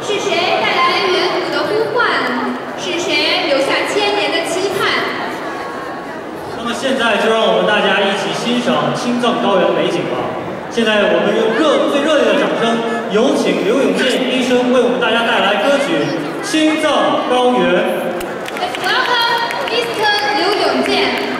是谁带来远古的呼唤？是谁留下千年的期盼？ 那么现在就让我们大家一起欣赏青藏高原的美景吧。现在我们用最热烈的掌声，有请刘永健医生为我们大家带来歌曲《青藏高原》。 Let's welcome Mr. 刘永健。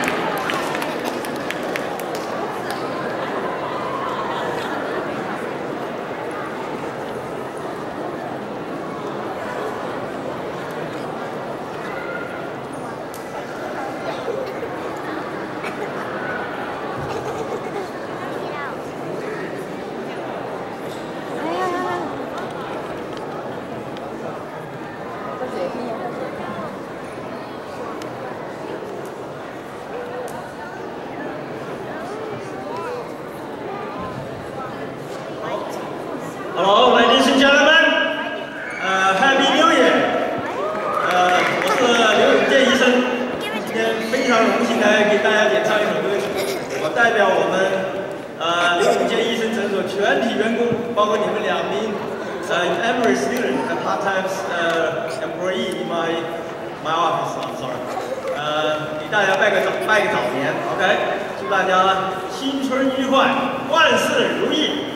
Hello, ladies and gentlemen. Happy New Year. 我是刘永健医生，今天非常荣幸来给大家演唱一首歌曲。我代表我们刘永健医生诊所全体员工，包括你们2名every student and part-time employee in my office. I'm sorry. 给大家拜个早年 ，OK？ 祝大家新春愉快，万事如意。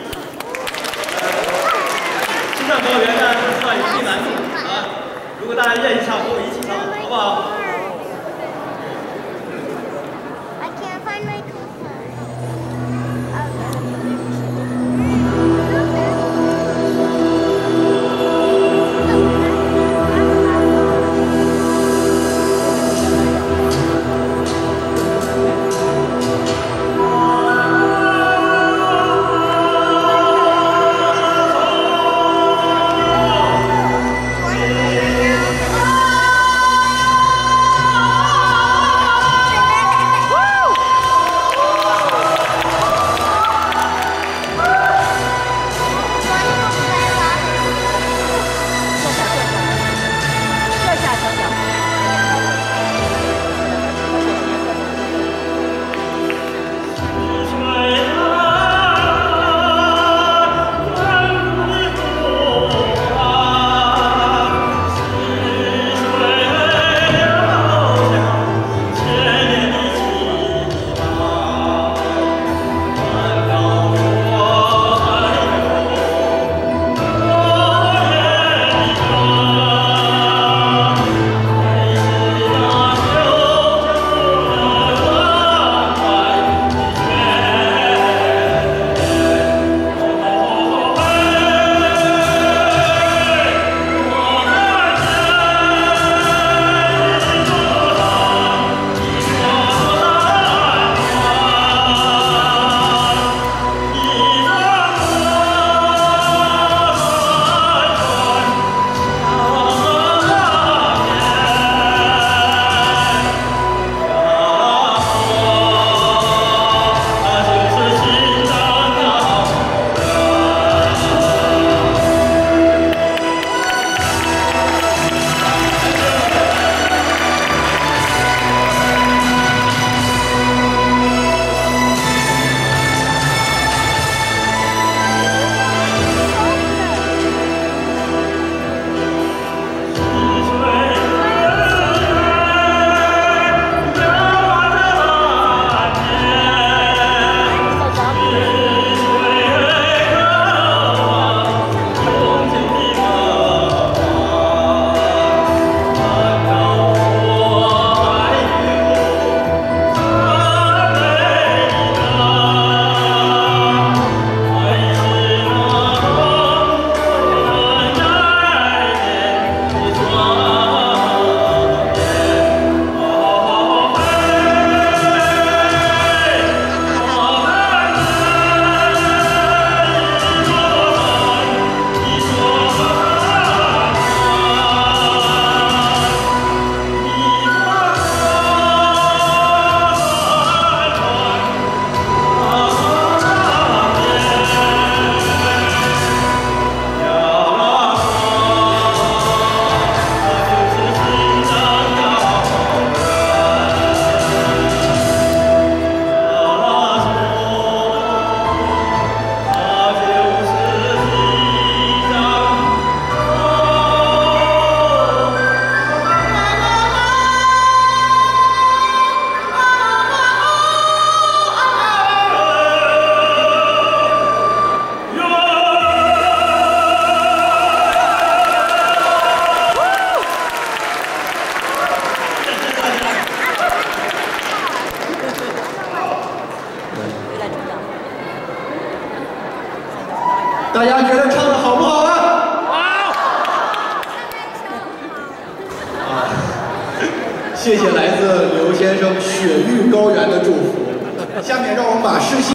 青藏高原呢，知道有一定难度啊。如果大家愿意唱，跟我一起唱，好不好？ I can't find my coupon. 大家觉得唱的好不好啊？谢谢来自刘先生雪域高原的祝福。下面让我们把视线。